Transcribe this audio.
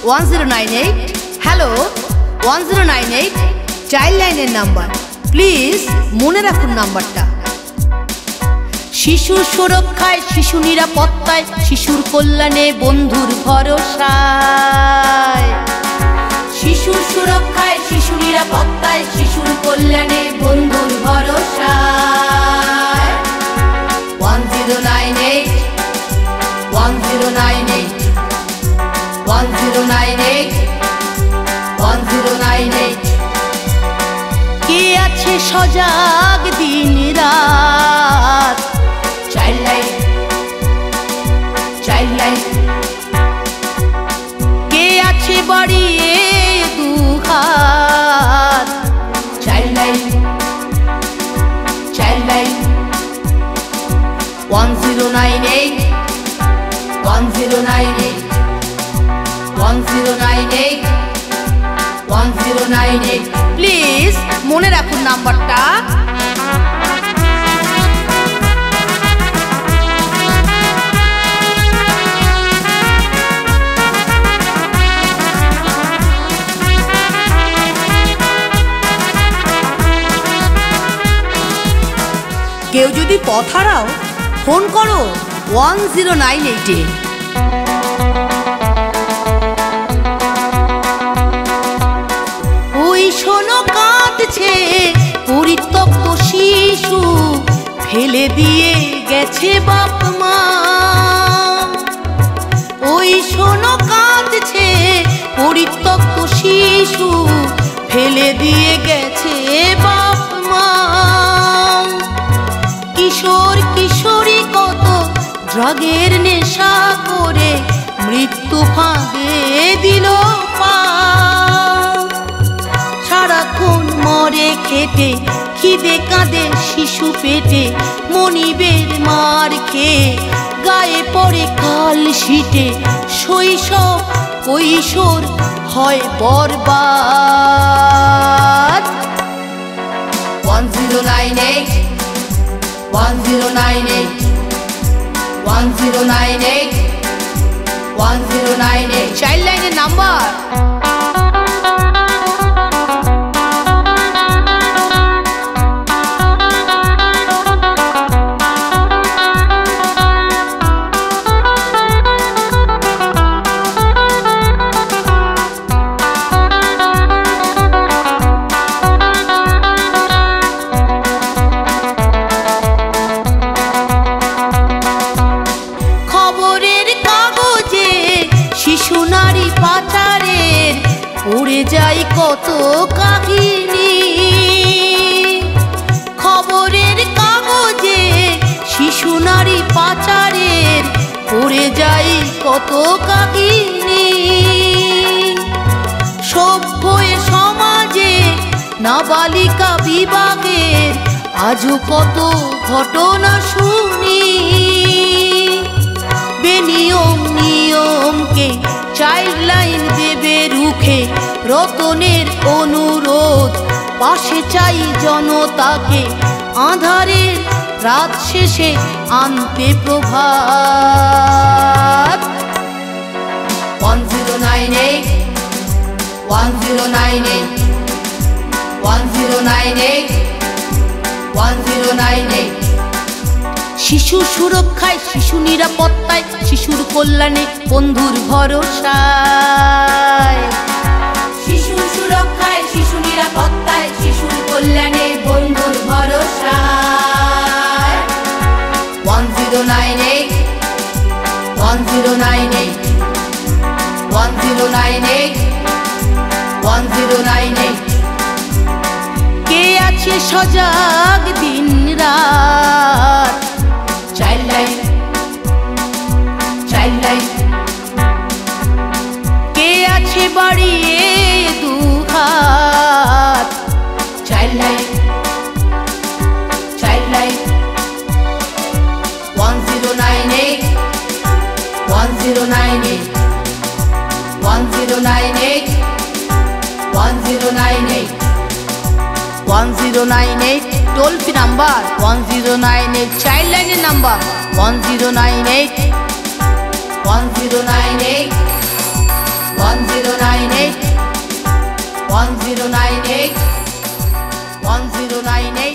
1098 hello 1098 child লাইনের number please মনে রাখুন নাম্বারটা। শিশু সুরক্ষায় শিশু নিরাপত্তায় শিশুর কল্যাণে বন্ধুর ভরসায়। শিশুর সুরক্ষায় শিশু নিরাপত্তায় শিশুর কল্যাণে বন্ধুর ভরসায়। 1098 1098 1098 1098 কে আছে সজাগ দিন রাত? Child line child line. কে আছে বাড়িয়ে দুহাত? Child line child line. 1098 1098 1098 1098 please মনে রাখুন নাম্বারটা। কেউ যদি পথ হারাও ফোন করো 1098-এ। ওই শোনো কাঁদছে পরিত্যক্ত শিশু, ফেলে দিয়ে গেছে বাপ মা। ওই শোনো কাঁদছে পরিত্যক্ত শিশু, ফেলে দিয়ে গেছে বাপ মা। কিশোর কিশোরী কত ড্রাগের নেশা করে মৃত্যু ফাঁদে দিল পা। সারাক্ষণ মরে খেটে খিদে কাঁদে শিশু পেটে, মনিবের মার খেয়ে গায়ে পড়ে কাল শীতে। শৈশব কৈশোর হয় বরবাদ। 1098 1098 1098 1098 চাইল্ড লাইনের নাম্বার। উড়ে যাই কত কাহিনী, খবরের কাগজে শিশু নারী পাচারের উড়ে যাই কত কাহিনী। সভ্য সমাজে নাবালিকা বিভাগের আজও কত ঘটনা শুনি। বেনিয়ম নিয়মকে চাইল্ড লাইন দেবে রুখে, রতনের অনুরোধ পাশে চাই জনতাকে, আঁধারের রাত শেষে আনতে প্রভাত। 1098 1098 1098 1098 শিশু সুরক্ষায় শিশু নিরাপত্তায় শিশুর কল্যাণে বন্ধুর ভরসায়। শিশু সুরক্ষায় শিশু নিরাপত্তায় শিশুর কল্যাণে বন্ধুর ভরসায়। 1098 1098 1098 1098 কে আছে সজাগ দিন রাত? Child line child line. কে আছে বাড়িয়ে দুহাত? Child line child line. 1098 1098 1098 1098 1098 toll free number 1098 child লাইনের নাম্বার 1098 1098 1098 1098 1098